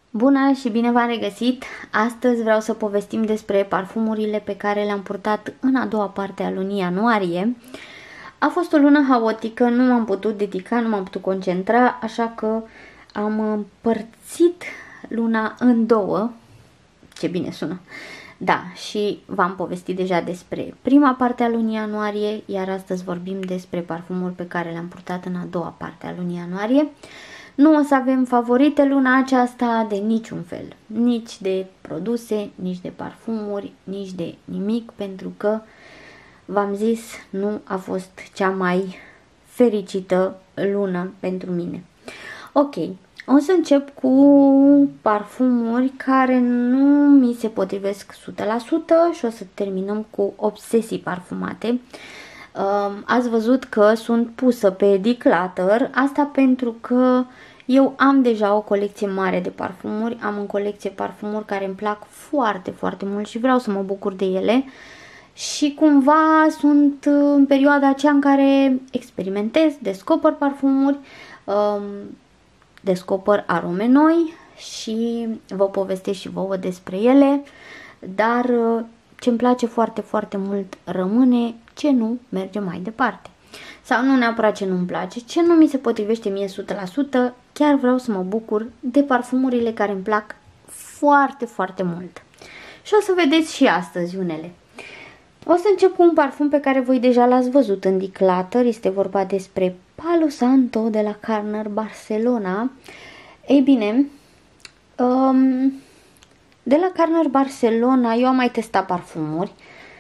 Bună și bine v-am regăsit! Astăzi vreau să povestim despre parfumurile pe care le-am purtat în a doua parte a lunii ianuarie. A fost o lună haotică, nu m-am putut dedica, nu m-am putut concentra, așa că am împărțit luna în două. Ce bine sună! Da, și v-am povestit deja despre prima parte a lunii ianuarie, iar astăzi vorbim despre parfumuri pe care le-am purtat în a doua parte a lunii ianuarie. Nu o să avem favorite luna aceasta de niciun fel, nici de produse, nici de parfumuri, nici de nimic, pentru că, v-am zis, nu a fost cea mai fericită lună pentru mine. Ok, o să încep cu parfumuri care nu mi se potrivesc 100% și o să terminăm cu obsesii parfumate. Ați văzut că sunt pusă pe Declutter, asta pentru că eu am deja o colecție mare de parfumuri, am în colecție parfumuri care îmi plac foarte, foarte mult și vreau să mă bucur de ele și cumva sunt în perioada aceea în care experimentez, descoper parfumuri, descoper arome noi și vă povestesc și vouă despre ele, dar ce îmi place foarte, foarte mult rămâne, ce nu merge mai departe. Sau nu neapărat ce nu-mi place, ce nu mi se potrivește mie 100%, chiar vreau să mă bucur de parfumurile care îmi plac foarte, foarte mult. Și o să vedeți și astăzi unele. O să încep cu un parfum pe care voi deja l-ați văzut în Declutter, este vorba despre Palo Santo de la Carner Barcelona. Ei bine, de la Carner Barcelona eu am mai testat parfumuri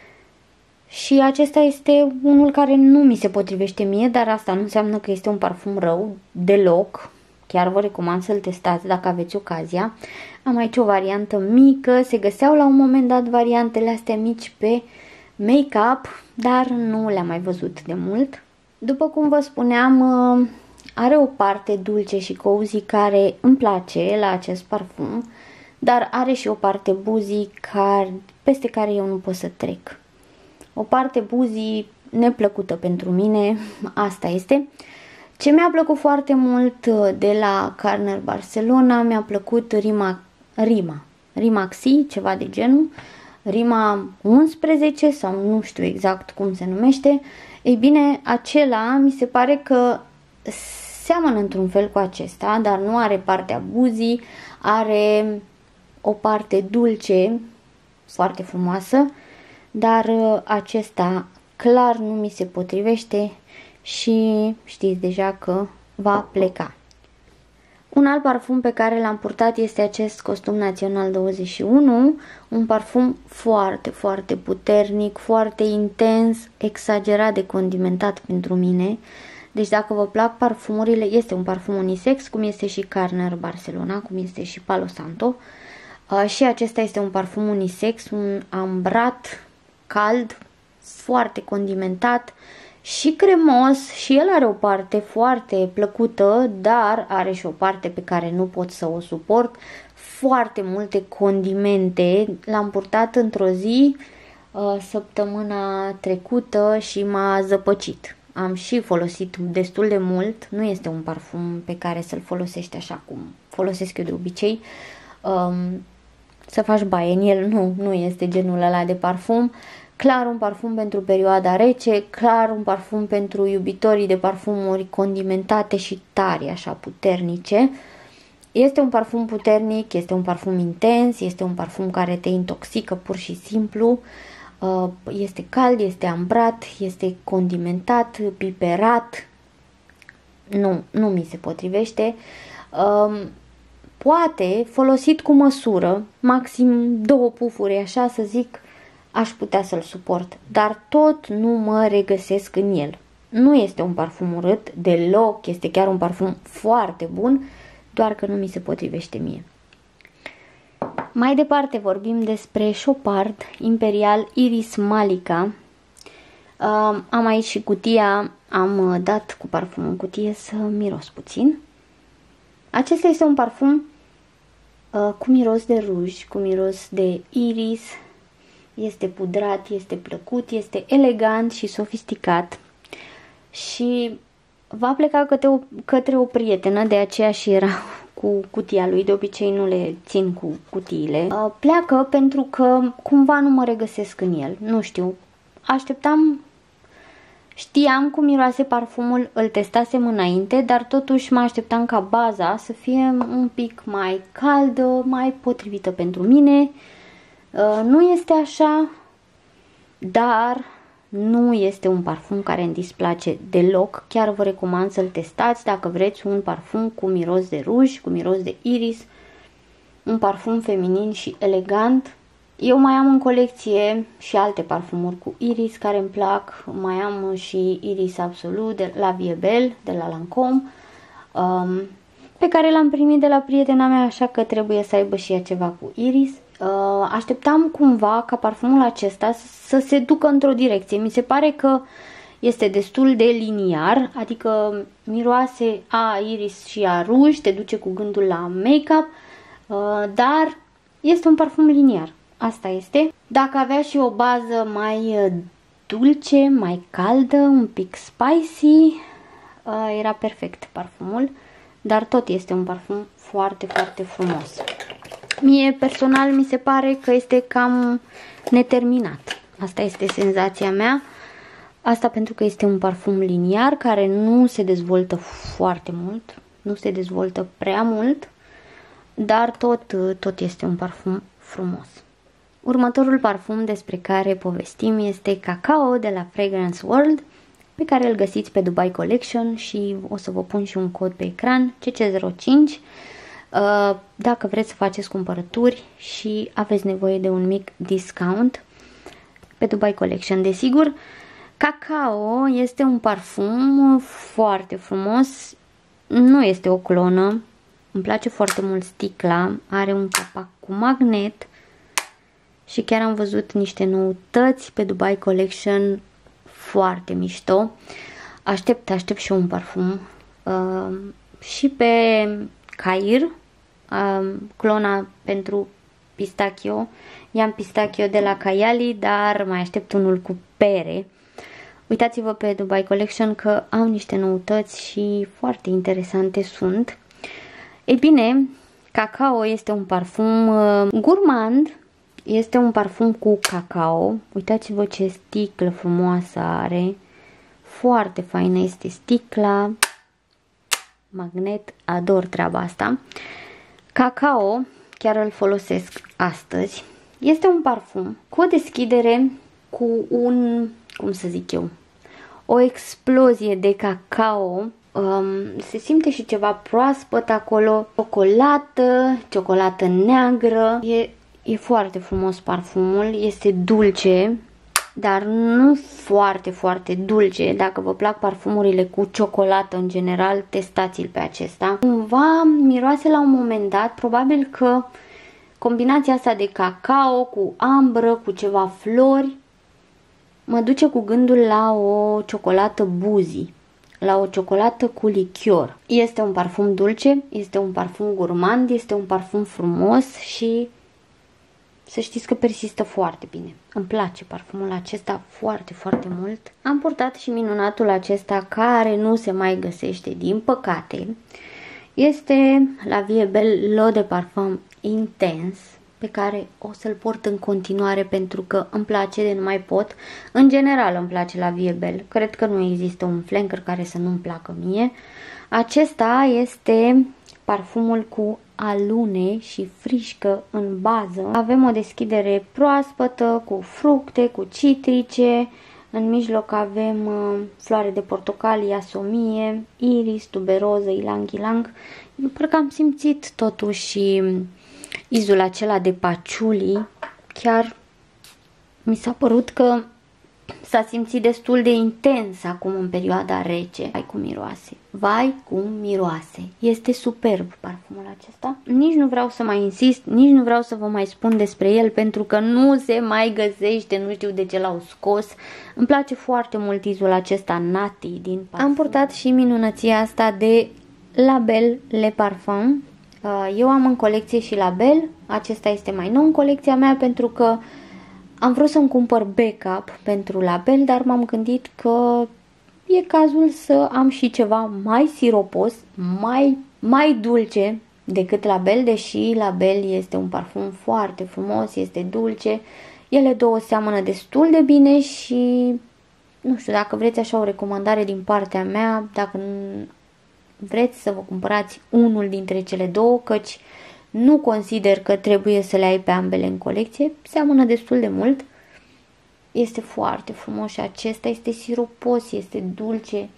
și acesta este unul care nu mi se potrivește mie, dar asta nu înseamnă că este un parfum rău, deloc. Chiar vă recomand să-l testați dacă aveți ocazia. Am aici o variantă mică, se găseau la un moment dat variantele astea mici pe make-up, dar nu le-am mai văzut de mult. După cum vă spuneam, are o parte dulce și cozy care îmi place la acest parfum, dar are și o parte buzii peste care eu nu pot să trec. O parte buzii neplăcută pentru mine, asta este. Ce mi-a plăcut foarte mult de la Carner Barcelona, mi-a plăcut Rimaxi, ceva de genul, Rima 11 sau nu știu exact cum se numește. Ei bine, acela mi se pare că seamănă într-un fel cu acesta, dar nu are partea buzii, are o parte dulce, foarte frumoasă, dar acesta clar nu mi se potrivește și știți deja că va pleca. Un alt parfum pe care l-am purtat este acest Costum Național 21, un parfum foarte, foarte puternic, foarte intens, exagerat de condimentat pentru mine. Deci dacă vă plac parfumurile, este un parfum unisex, cum este și Carner Barcelona, cum este și Palo Santo. Și acesta este un parfum unisex, un ambrat cald, foarte condimentat și cremos, și el are o parte foarte plăcută, dar are și o parte pe care nu pot să o suport, foarte multe condimente. L-am purtat într-o zi săptămâna trecută și m-a zăpăcit. Am și folosit destul de mult, nu este un parfum pe care să-l folosești așa cum folosesc eu de obicei, să faci baie în el, nu este genul ăla de parfum. Clar un parfum pentru perioada rece, clar un parfum pentru iubitorii de parfumuri condimentate și tari, așa puternice. Este un parfum puternic, este un parfum intens, este un parfum care te intoxică pur și simplu. Este cald, este ambrat, este condimentat, piperat. Nu mi se potrivește. Poate folosit cu măsură, maxim 2 pufuri, așa să zic, aș putea să-l suport, dar tot nu mă regăsesc în el. Nu este un parfum urât, deloc, este chiar un parfum foarte bun, doar că nu mi se potrivește mie. Mai departe vorbim despre Chopard Imperial Iris Malika. Am aici și cutia, am dat cu parfumul în cutie să miros puțin. Acesta este un parfum cu miros de ruj, cu miros de iris. Este pudrat, este plăcut, este elegant și sofisticat și va pleca către o prietenă, de aceea și era cu cutia lui, de obicei nu le țin cu cutiile. Pleacă pentru că cumva nu mă regăsesc în el, nu știu. Știam cum miroase parfumul, îl testasem înainte, dar totuși mă așteptam ca baza să fie un pic mai caldă, mai potrivită pentru mine. Nu este așa, dar nu este un parfum care îmi displace deloc. Chiar vă recomand să-l testați dacă vreți un parfum cu miros de ruj, cu miros de iris, un parfum feminin și elegant. Eu mai am în colecție și alte parfumuri cu iris care îmi plac. Mai am și Iris Absolut de la Vie Belle, de la Lancôme, pe care l-am primit de la prietena mea, așa că trebuie să aibă și ea ceva cu iris. Așteptam cumva ca parfumul acesta să se ducă într-o direcție. Mi se pare că este destul de liniar, adică miroase a iris și a ruj, te duce cu gândul la make-up, dar este un parfum liniar. Asta este. Dacă avea și o bază mai dulce, mai caldă, un pic spicy, era perfect parfumul, dar tot este un parfum foarte, foarte frumos. Mie personal mi se pare că este cam neterminat. Asta este senzația mea. Asta pentru că este un parfum liniar care nu se dezvoltă foarte mult, nu se dezvoltă prea mult, dar tot este un parfum frumos. Următorul parfum despre care povestim este Cacao de la Fragrance World, pe care îl găsiți pe Dubai Collection și o să vă pun și un cod pe ecran, CC05, dacă vreți să faceți cumpărături și aveți nevoie de un mic discount pe Dubai Collection, desigur. Cacao este un parfum foarte frumos, nu este o clonă, îmi place foarte mult sticla, are un capac cu magnet și chiar am văzut niște noutăți pe Dubai Collection foarte mișto. Aștept și eu un parfum și pe Cair, clona pentru pistachio. I-am pistachio de la Kayali, dar mai aștept unul cu pere. Uitați-vă pe Dubai Collection că au niște noutăți și foarte interesante sunt. Ei bine, Cacao este un parfum gourmand, este un parfum cu cacao. Uitați-vă ce sticlă frumoasă are, foarte faină este sticla, magnet, ador treaba asta. Cacao, chiar îl folosesc astăzi. Este un parfum cu o deschidere cu cum să zic eu, o explozie de cacao. Se simte și ceva proaspăt acolo, ciocolată neagră. E foarte frumos parfumul, este dulce, dar nu foarte, foarte dulce. Dacă vă plac parfumurile cu ciocolată în general, testați-l pe acesta. Cumva miroase la un moment dat, probabil că combinația asta de cacao cu ambră, cu ceva flori, mă duce cu gândul la o ciocolată Buzi, la o ciocolată cu lichior. Este un parfum dulce, este un parfum gourmand, este un parfum frumos și să știți că persistă foarte bine. Îmi place parfumul acesta foarte, foarte mult. Am purtat și minunatul acesta care nu se mai găsește, din păcate. Este la Vie Belle L'Eau de Parfum Intens, pe care o să-l port în continuare pentru că îmi place de nu mai pot. În general îmi place la Vie Belle. Cred că nu există un flanker care să nu-mi placă mie. Acesta este parfumul cu alune și frișcă în bază. Avem o deschidere proaspătă cu fructe, cu citrice. În mijloc avem floare de portocalii, asomie, iris, tuberoză, ilang-ilang. Eu cred că am simțit totuși izul acela de paciuli. Chiar mi s-a părut că s-a simțit destul de intens acum în perioada rece. Vai cum miroase, vai cum miroase. Este superb parfumul acesta. Nici nu vreau să mai insist, nici nu vreau să vă mai spun despre el pentru că nu se mai găsește, nu știu de ce l-au scos. Îmi place foarte mult izul acesta nati din parfum. Am purtat și minunăția asta de Label Le Parfum. Eu am în colecție și Label. Acesta este mai nou în colecția mea pentru că am vrut să-mi cumpăr backup pentru Label, dar m-am gândit că e cazul să am și ceva mai siropos, mai dulce decât Label, deși Label este un parfum foarte frumos, este dulce. Ele două seamănă destul de bine și nu știu, dacă vreți așa o recomandare din partea mea, dacă vreți să vă cumpărați unul dintre cele două, căci nu consider că trebuie să le ai pe ambele în colecție, seamănă destul de mult. Este foarte frumos și acesta este siropos, este dulce.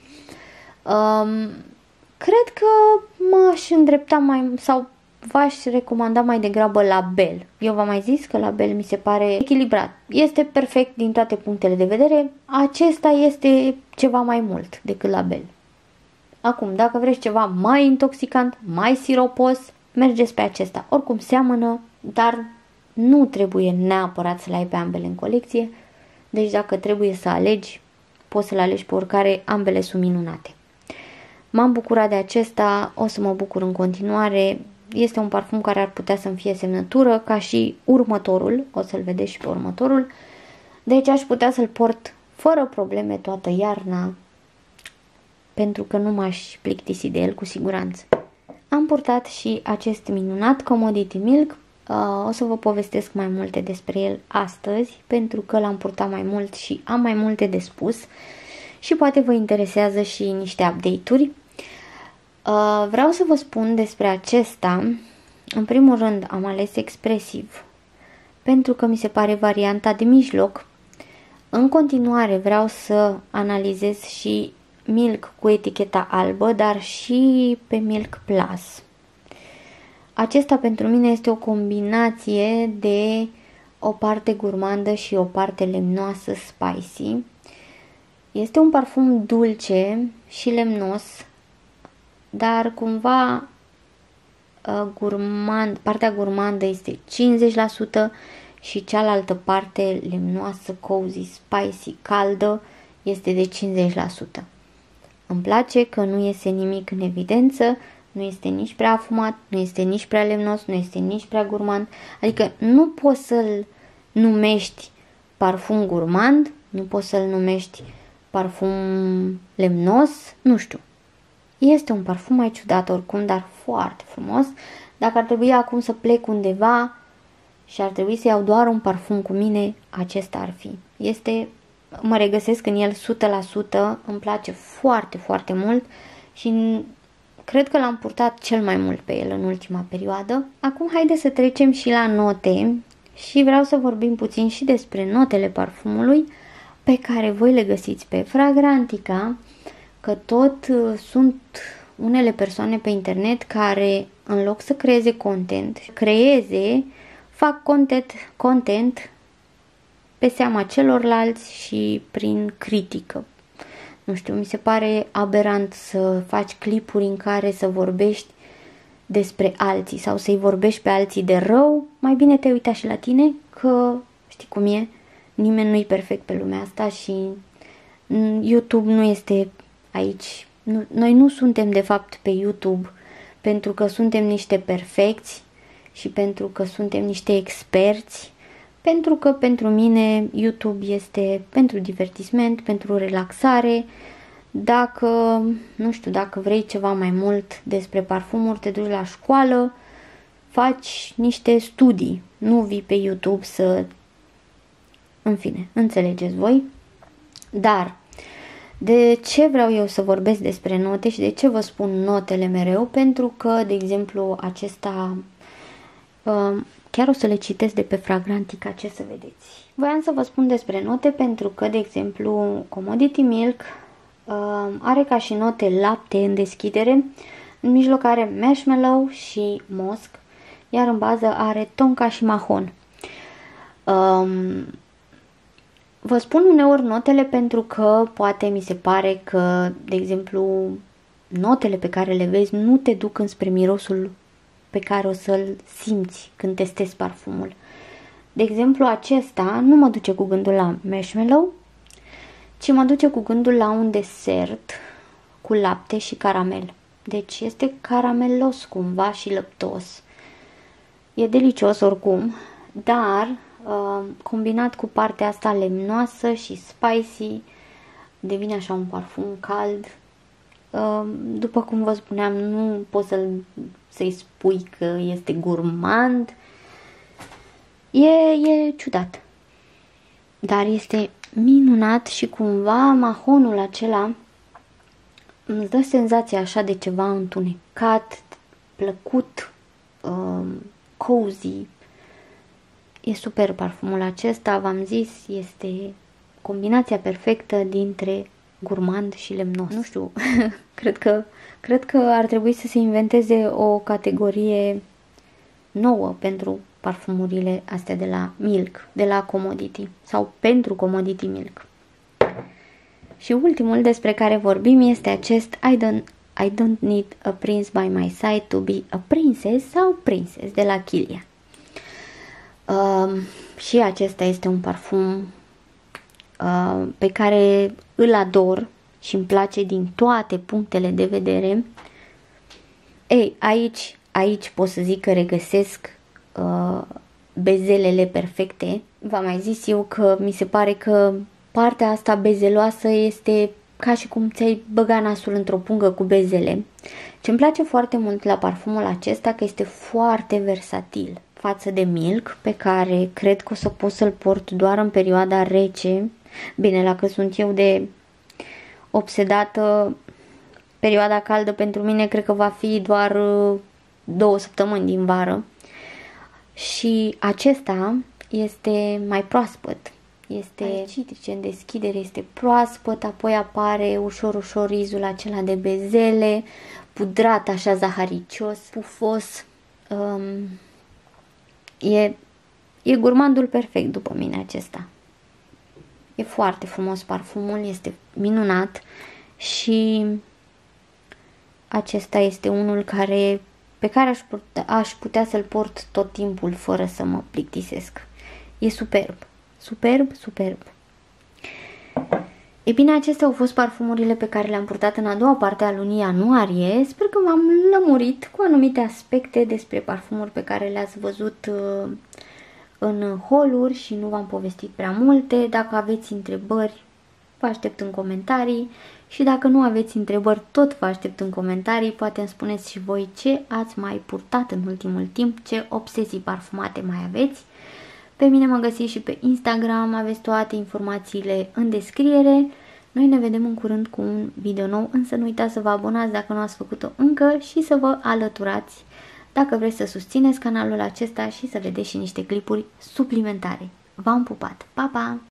Cred că m-aș îndrepta sau v-aș recomanda mai degrabă Label. Eu v-am mai zis că Label mi se pare echilibrat. Este perfect din toate punctele de vedere. Acesta este ceva mai mult decât Label. Acum, dacă vreți ceva mai intoxicant, mai siropos, mergeți pe acesta. Oricum seamănă, dar nu trebuie neapărat să le ai pe ambele în colecție. Deci dacă trebuie să alegi, poți să le alegi pe oricare, ambele sunt minunate. M-am bucurat de acesta, o să mă bucur în continuare. Este un parfum care ar putea să-mi fie semnătură, ca și următorul, o să-l vedeți și pe următorul. Deci aș putea să-l port fără probleme toată iarna, pentru că nu m-aș plictisi de el cu siguranță. Am purtat și acest minunat Commodity Milk. O să vă povestesc mai multe despre el astăzi, pentru că l-am purtat mai mult și am mai multe de spus și poate vă interesează și niște update-uri. Vreau să vă spun despre acesta. În primul rând am ales expresiv, pentru că mi se pare varianta de mijloc. În continuare vreau să analizez și Milk cu eticheta albă, dar și pe Milk Plus. Acesta pentru mine este o combinație de o parte gurmandă și o parte lemnoasă spicy. Este un parfum dulce și lemnos, dar cumva partea gurmandă este 50% și cealaltă parte lemnoasă, cozy, spicy, caldă este de 50%. Îmi place că nu iese nimic în evidență, nu este nici prea afumat, nu este nici prea lemnos, nu este nici prea gurmand. Adică nu poți să-l numești parfum gurmand, nu poți să-l numești parfum lemnos, nu știu. Este un parfum mai ciudat oricum, dar foarte frumos. Dacă ar trebui acum să plec undeva și ar trebui să iau doar un parfum cu mine, acesta ar fi. Mă regăsesc în el 100%, îmi place foarte, foarte mult și cred că l-am purtat cel mai mult pe el în ultima perioadă. Acum haideți să trecem și la note și vreau să vorbim puțin și despre notele parfumului pe care voi le găsiți pe Fragrantica, că tot sunt unele persoane pe internet care în loc să creeze fac content pe seama celorlalți și prin critică. Nu știu, mi se pare aberant să faci clipuri în care să vorbești despre alții sau să-i vorbești pe alții de rău. Mai bine te uita și la tine, că știi cum e, nimeni nu-i perfect pe lumea asta și YouTube nu este aici. Noi nu suntem de fapt pe YouTube pentru că suntem niște perfecți și pentru că suntem niște experți. Pentru că pentru mine YouTube este pentru divertisment, pentru relaxare. Dacă vrei ceva mai mult despre parfumuri, te duci la școală, faci niște studii, nu vii pe YouTube în fine, înțelegeți voi. Dar de ce vreau eu să vorbesc despre note și de ce vă spun notele mereu? Pentru că, de exemplu, acesta chiar o să le citesc de pe Fragrantica, ce să vedeți. Voiam să vă spun despre note pentru că, de exemplu, Commodity Milk are ca și note lapte în deschidere, în mijloc are marshmallow și mosc, iar în bază are tonka și mahon. Vă spun uneori notele pentru că poate mi se pare că, de exemplu, notele pe care le vezi nu te duc înspre mirosul pe care o să-l simți când testezi parfumul. De exemplu, acesta nu mă duce cu gândul la marshmallow, ci mă duce cu gândul la un desert cu lapte și caramel. Deci este caramelos cumva și lăptos. E delicios oricum, dar combinat cu partea asta lemnoasă și spicy, devine așa un parfum cald. După cum vă spuneam, nu pot să-l să-i spui că este gurmand. E ciudat. Dar este minunat și cumva mahonul acela îți dă senzația așa de ceva întunecat, plăcut, cozy. E super parfumul acesta, v-am zis, este combinația perfectă dintre gurmand și lemnos. Nu știu, cred că ar trebui să se inventeze o categorie nouă pentru parfumurile astea de la Milk, de la Commodity sau pentru Commodity Milk. Și ultimul despre care vorbim este acest I don't need a prince by my side to be a princess sau princess de la Kilian. Și acesta este un parfum pe care îl ador și îmi place din toate punctele de vedere. Ei, aici pot să zic că regăsesc bezelele perfecte. V-am mai zis eu că mi se pare că partea asta bezeloasă este ca și cum ți-ai băga nasul într-o pungă cu bezele. Ce-mi place foarte mult la parfumul acesta că este foarte versatil față de Milk, pe care cred că o să pot să-l port doar în perioada rece. Bine, la că sunt eu de obsedată, perioada caldă pentru mine cred că va fi doar 2 săptămâni din vară. Și acesta este mai proaspăt. Este citrice în deschidere, este proaspăt, apoi apare ușor rizul acela de bezele, pudrat așa zaharicios, pufos. E gurmandul perfect după mine acesta. E foarte frumos parfumul, este minunat și acesta este unul pe care aș putea să-l port tot timpul fără să mă plictisesc. E superb. Superb. E bine, acestea au fost parfumurile pe care le-am purtat în a doua parte a lunii ianuarie. Sper că v-am lămurit cu anumite aspecte despre parfumuri pe care le-ați văzut în haul-uri și nu v-am povestit prea multe. Dacă aveți întrebări, vă aștept în comentarii și dacă nu aveți întrebări, tot vă aștept în comentarii. Poate îmi spuneți și voi ce ați mai purtat în ultimul timp, ce obsesii parfumate mai aveți. Pe mine mă găsiți și pe Instagram, aveți toate informațiile în descriere. Noi ne vedem în curând cu un video nou, însă nu uitați să vă abonați dacă nu ați făcut-o încă și să vă alăturați dacă vreți să susțineți canalul acesta și să vedeți și niște clipuri suplimentare. V-am pupat! Pa, pa!